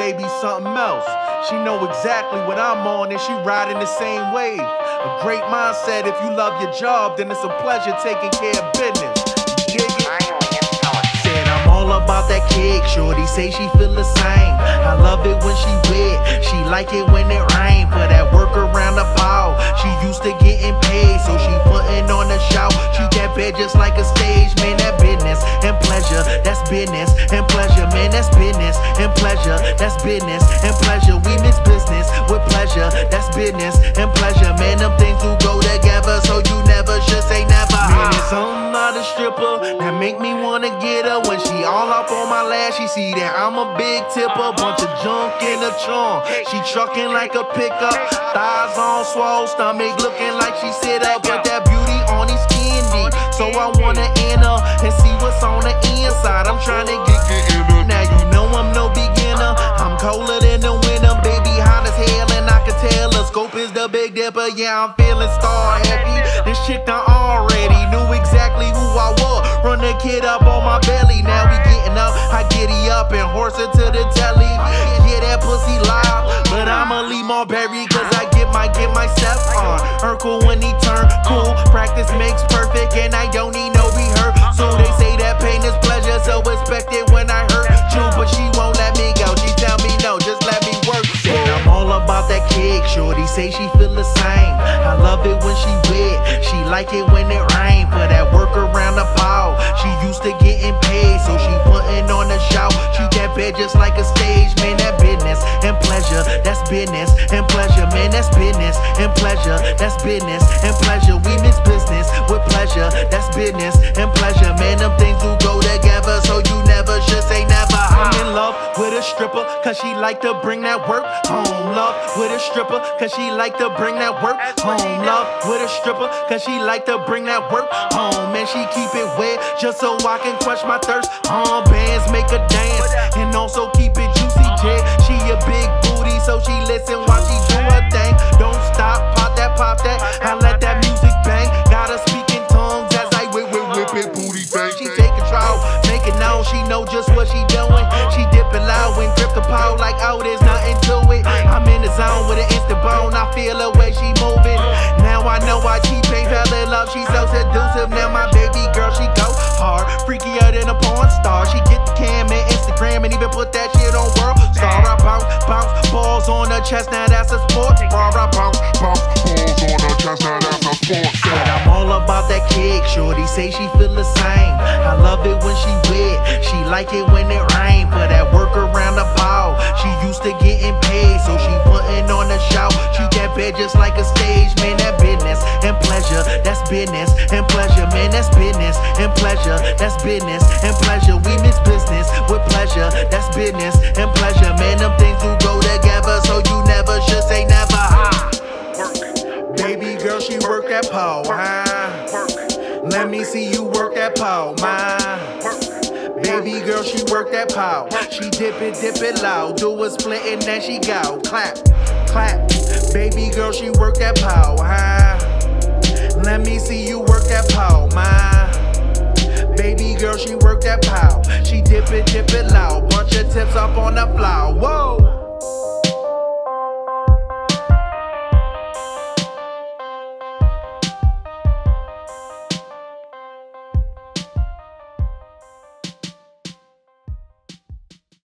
baby something else. She know exactly what I'm on and she riding the same wave. A great mindset, if you love your job, then it's a pleasure taking care of business. You dig it? Said I'm all about that cake, shorty say she feel the same. I love it when she wet, she like it when it rain. For that work around the pole, she used to getting paid, so she putting on a show. Treat that bed just like a stage, man, that business and pleasure, that's business and pleasure, man, that's business and pleasure, that's business and pleasure. We mix business with pleasure, that's business and pleasure, man, them things do go together, so you never should say never. Man, it's something about a stripper that make me wanna get her. When she all up on my lap, she see that I'm a big tipper. Bunch of junk in a trunk, she trucking like a pickup. Thighs on swole, stomach looking like she sit up. But that beauty on these skin deep, so I wanna enter and see what's on the inside. I'm trying to get in her. Now you know I'm no beginner, I'm colder than the winter. Baby hot as hell and I can tell her scope is the Big Dipper. Yeah, I'm feeling star heavy. This chick done already knew exactly who I was. Run the kid up on my belly. Now we getting up, I giddy up and horse her to the telly. Yeah, that pussy loud, but I'ma leave Marbury cause I get my step on. Urkel when he turn cool, practice makes perfect and I don't need no rehearsal. They say that pain is pleasure, so expect it when I hurt you. But she won't let me go, she tell me no, just let me work. Said I'm all about that cake, shorty say she feel the same. I love it when she wet, she like it when it rain. For that work around the pole, she used to getting paid, so she putting on a show. Treat that bed just like a stage, man, that business and pleasure, that's business and pleasure, man, that's business and pleasure, that's business and pleasure. We mix business with pleasure, that's business and pleasure, man, them things do go together, so you never should say never. I'm in love with a stripper cause she like to bring that work home. Love with a stripper cause she like to bring that work home. Love with a stripper cause she like to bring that work home. And she keep it wet just so I can quench my thirst. Bands make her dance and also keep it juicy, J. She a big booty, so she listen while she do her thing. Don't stop, pop that, I let that music bang. Got her speaking tongues as I whip it, booty bang. She take control, make it known, she know just what she doing. She dipping loud when grip the pole like, oh, there's nothing to it. I'm in the zone with an instant bone, I feel the way she moving. Now I know why T-Pain fell in love, she so seductive. Now my baby girl, she go hard, freakier than a porn star. She get the cam and Instagram and even put that shit on World Star. I bounce, balls on her chest, now that's a sport. I bounce, balls on her chest, now that's a sport. Said I'm all about that cake, shorty say she feel the same. I love it when she wet, she like it when it rain. For that work around the pole, she used to getting paid, so she putting on a show. Treat that bed just like a stage, man, that business and pleasure, that's business and pleasure, man, that's business and pleasure, that's business and pleasure. We mix business with pleasure, that's business and pleasure, man, them things do go together, so you never should say never. Baby girl, she work that pole, let me see you work that pole, baby girl, she work that pole. She dip it low, do a split and then she go clap, clap. Baby girl, she work that pole, let me see you work that pole, baby girl, she work that pole. She dip it low, bunch of tips up on the